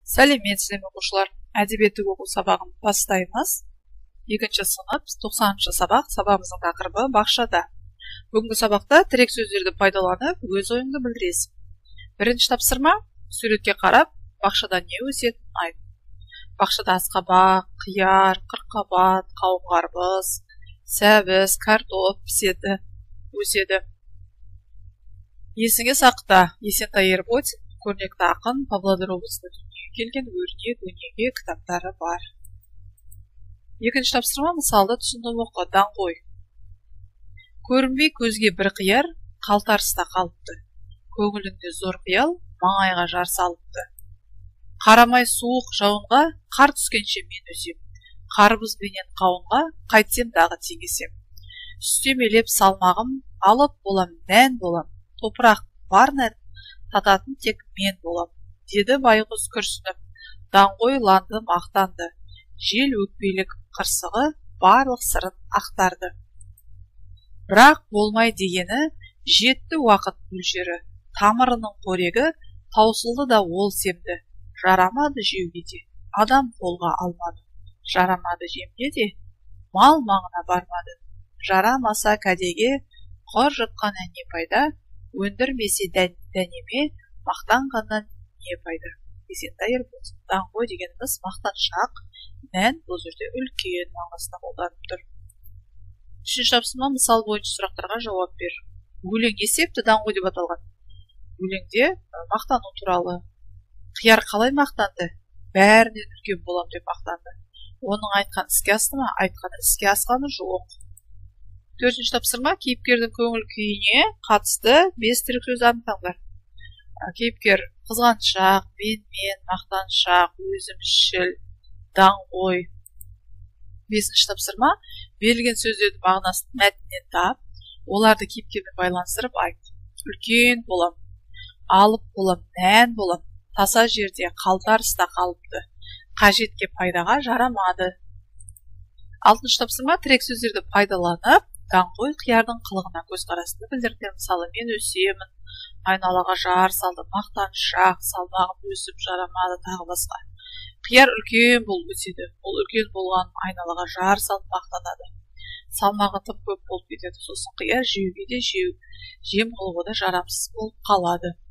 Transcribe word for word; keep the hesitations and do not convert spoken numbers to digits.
Сәлеметсіздер ме оқушылар? Әдебиеттік оқу сабағын бастаймыз. Екінші сынып, тоқсаныншы сабақ, сабағымыздың тақырыбы бақшада. Бүгінгі сабақта тірек сөздерді пайдаланып, өз ойыңды білдіресің. Бірінші тапсырма, суретке қарап, бақшада не өсетінін айт. Бақшада асқабақ, қияр, қырыққабат, қауын-қарбыз, сәбіз, картоп піседі, өседі. Есіңе сақта, Есентай Ерботин, көрнекті ақын, Павлодар облысында дүниеге келген өрнек өнеге кітаптары бар. Екінші тапсырма, мысалды түсініп оқы, даңғой. Көрінбей көзге бір қияр, қалтарыста қалыпты. Көңілінде зор қиял, маңайға жар салыпты. Қарамай суық жауынға, қар түскенше мен өсем. Қарбыз бенен қауынға, қайтсем дағы теңесем. Үстемелеп салмағым, алып болам, мән болам. Топырақ бар нәр, тататын тек мен болам. Деді байғұс күрсініп, даңғойланды, мақтанды. Жел өкпелік қырсығы барлық сырын ақтарды. Бірақ болмай дегені жетті уақыт мөлшері. Тамырының қорегі таусылды да ол семді. Жарамады жеуге де, адам қолға алмады. Жарамады жемге де, мал маңына бармады. Жарамаса кәдеге, құр жұтқан не пайда, өндірмесе дәнеме, мақтанғаннан не пайда. Есентай Ерботин, даңғой дегеніміз мақтаншақ, мән бұл жерде үлкен мағынасында қолданып тұр. Үшінші тапсырма, мысал бойынша сұрақтарға жауап бер. Өлең не себепті даңғой деп аталған? Өлеңде мақтану туралы. Қияр қалай мақтанды? Бәрінен үлкен болам деп мақтанды. Оның айтқан іске асты ма? Айтқаны іске асқаны жоқ. Төртінші тапсырма, кейіпкердің көңіл күйіне қатысты бес тірек сөз анықтаңдар. Кейіпкер қызғаншақ, менмен, мақтаншақ, өзімшіл, даңғой. Бесінші тапсырма, берілген сөздердің мағынасын мәтіннен тап, оларды кейіпкермен байланыстырып айт. Үлкен болам, алып болам, мән болам, таса жерде қалтарыста қалыпты, қажетке пайдаға жарамады. Алтыншы тапсырма, тірек сөздерді пайдаланып, даңғой қиярдың қылығына көзқарасты білдірді. Мысалы, мен өсемін, айналаға жар салды, мақтаншақ, салмағым өсіп жарамады, тағы басқа. Қияр үлкен болып өседі. Ол үлкен болған айналаға жар салып мақтанады. Салмағы тым көп болып кетеді. Сосын қияр жеуге де жеу, жем қылуға да жарамсыз болып қалады.